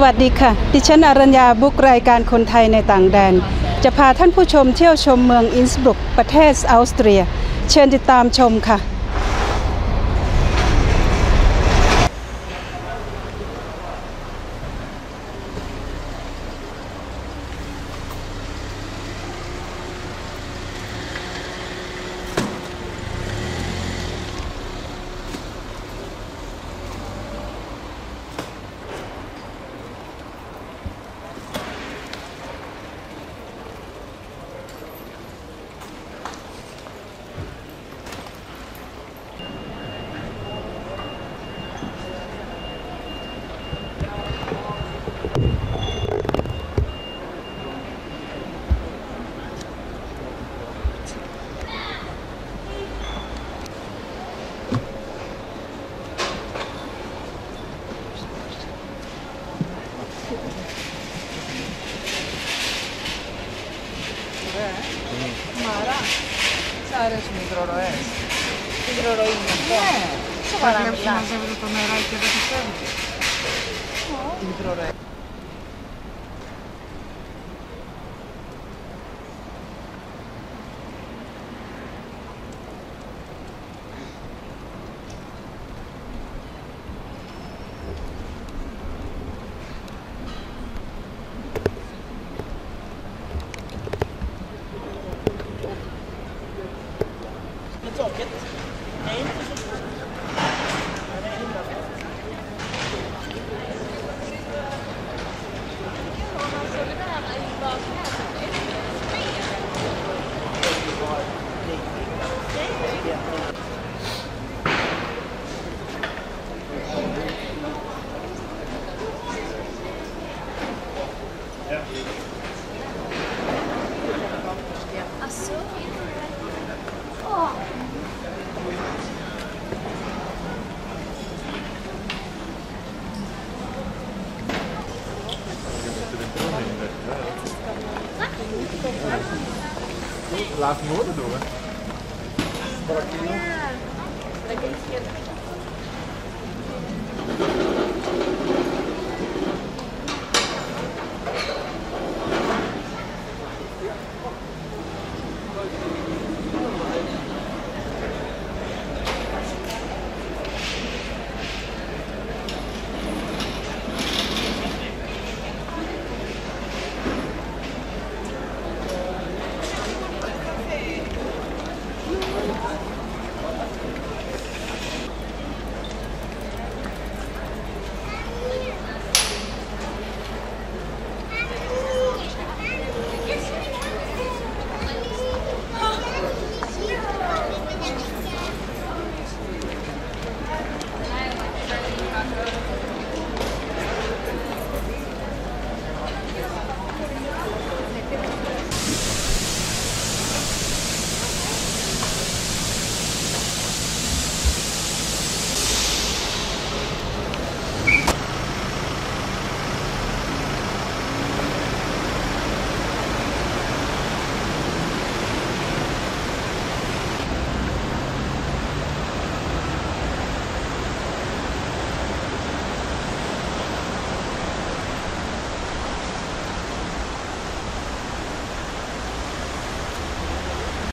วัสดีค่ะดิฉันอรัญญาบุกรายการคนไทยในต่างแดนจะพาท่านผู้ชมเที่ยวชมเมืองอินสบรุกประเทศออสเตรียเชิญติดตามชมค่ะ Mara, Sareš Migroroes. Migroroine. Ναι. Σοβαρά μιλάς. Να μαζεύετε το νεράκι και δεν πιστεύετε. Migroroes. Laat noorden doen, hè? Ja, dat is